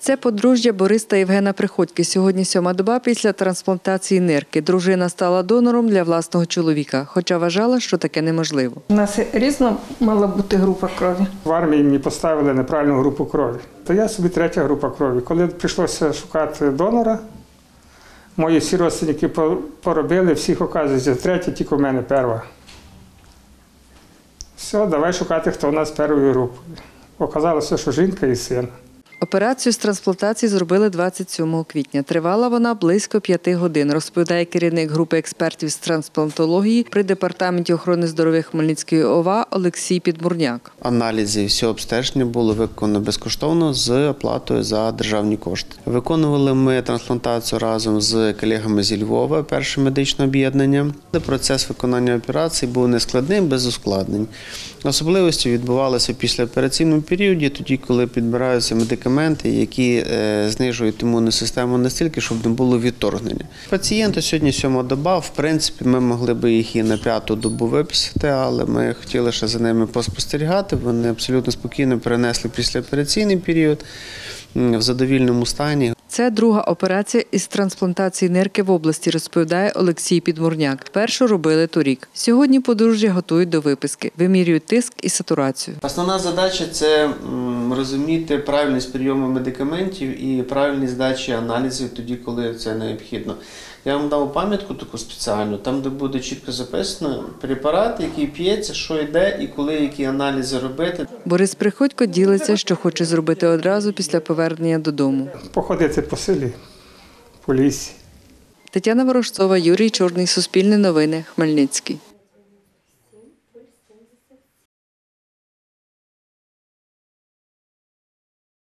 Це подружжя Борис та Євгена Приходьки. Сьогодні 7-ма доба після трансплантації нирки. Дружина стала донором для власного чоловіка, хоча вважала, що таке неможливо. У нас різна мала бути група крові. В армії мені поставили неправильну групу крові. То я собі третя група крові. Коли прийшлося шукати донора, мої всі родственники поробили, всіх оказується третя, тільки в мене перша. Все, давай шукати, хто у нас першої групи. Оказалося, що жінка і син. Операцію з трансплантації зробили 27 квітня. Тривала вона близько 5 годин, розповідає керівник групи експертів з трансплантології при Департаменті охорони здоров'я Хмельницької ОВА Олексій Підмурняк. Аналізи і все обстеження було виконано безкоштовно з оплатою за державні кошти. Виконували ми трансплантацію разом з колегами зі Львова, перше медичне об'єднання. Процес виконання операції був нескладним, без ускладнень. Особливості відбувалися в післяопераційному періоді, тоді, коли підбираються медикаменти, які знижують імунну систему настільки, щоб не було відторгнення. Пацієнту сьогодні 7-ма доба, в принципі, ми могли б їх і на 5-ту добу виписати, але ми хотіли ще за ними поспостерігати. Вони абсолютно спокійно перенесли післяопераційний період в задовільному стані. Це друга операція із трансплантації нирки в області, розповідає Олексій Підмурняк. Першу робили торік. Сьогодні подружжя готують до виписки, вимірюють тиск і сатурацію. Основна задача – це розуміти правильність прийому медикаментів і правильність здачі аналізів тоді, коли це необхідно. Я вам дав пам'ятку таку спеціальну, там, де буде чітко записано препарат, який п'ється, що йде і коли які аналізи робити. Борис Приходько ділиться, що хоче зробити одразу після повернення додому. Походити по селі, по лісі. Тетяна Ворожцова, Юрій Чорний, Суспільне новини, Хмельницький.